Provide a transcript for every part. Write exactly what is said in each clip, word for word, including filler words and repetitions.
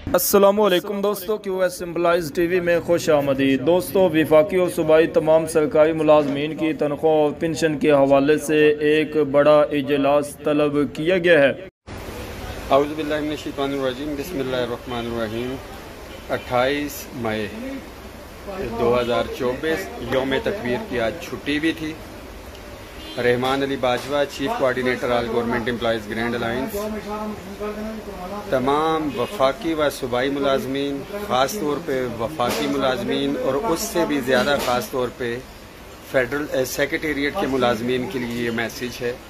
अस्सलामुअलैकुम दोस्तों, Q S employees TV में खुश आमदीद। दोस्तों, वफाकी और सूबाई तमाम सरकारी मुलाजमीन की तनख्वाह और पेंशन के हवाले से एक बड़ा इजलास तलब किया गया है। औज़ु बिल्लाहि मिनश शैतानिर रजीम, बिस्मिल्लाहिर रहमानिर रहीम। अट्ठाईस मई दो हज़ार चौबीस यौम तकबीर की आज छुट्टी भी थी। Rehman Ali Bajwa, chief coordinator all government employees grand alliance, तमाम वफाकी व सूबाई मुलाजमीन, ख़ास तौर पे वफाकी मुलाजमीन और उससे भी ज़्यादा ख़ास तौर पे फेडरल सेक्रेटेरिएट के मुलाजमीन के लिए ये मैसेज है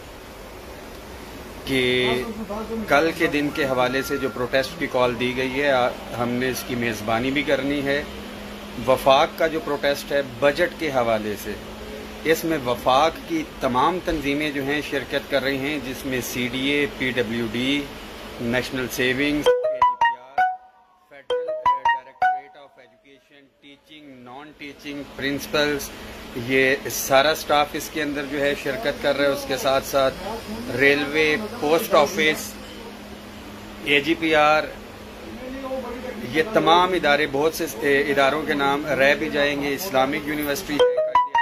कि कल के दिन के हवाले से जो प्रोटेस्ट की कॉल दी गई है, हमने इसकी मेज़बानी भी करनी है। वफाक का जो प्रोटेस्ट है बजट के हवाले से, इसमें वफाक की तमाम तंजीमें जो हैं शिरकत कर रही हैं, जिसमें C D A, P W D, national savings, federal directorate of education, teaching, non teaching principals, ये सारा स्टाफ इसके अंदर जो है शिरकत कर रहे हैं। उसके साथ साथ railway, post office, A G P R, ये तमाम इदारे, बहुत से इदारों के नाम रह भी जाएंगे। इस्लामिक यूनिवर्सिटी है,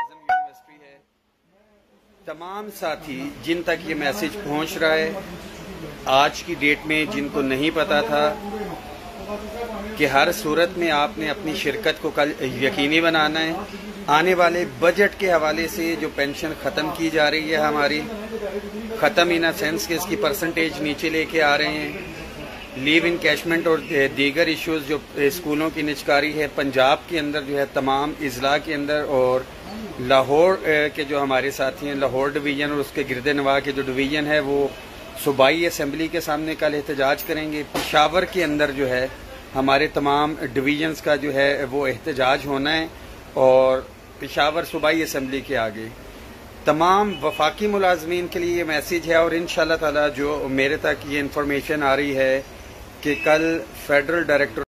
तमाम साथी जिन तक ये मैसेज पहुंच रहा है, आज की डेट में जिनको नहीं पता था कि हर सूरत में आपने अपनी शिरकत को कल यकीनी बनाना है। आने वाले बजट के हवाले से जो पेंशन ख़त्म की जा रही है हमारी, ख़त्म इन अ सेंस कि इसकी परसेंटेज नीचे लेके आ रहे हैं। लीव इनकैशमेंट और दीगर इश्यूज़ जो स्कूलों की निचकारी है, पंजाब के अंदर जो है तमाम अजला के अंदर, और लाहौर के जो हमारे साथी हैं, लाहौर डिवीज़न और उसके गिरदे नवाह के जो डिवीज़न है, वो सूबाई असम्बली के सामने कल एहतजाज करेंगे। पेशावर के अंदर जो है हमारे तमाम डिवीज़न्स का जो है वो एहतजाज होना है, और पेशावर सूबाई असम्बली के आगे तमाम वफाकी मुलाजमीन के लिए ये मैसेज है। और इंशाअल्लाह ताला जो मेरे तक ये इन्फॉर्मेशन आ रही है कि कल फेडरल डायरेक्टर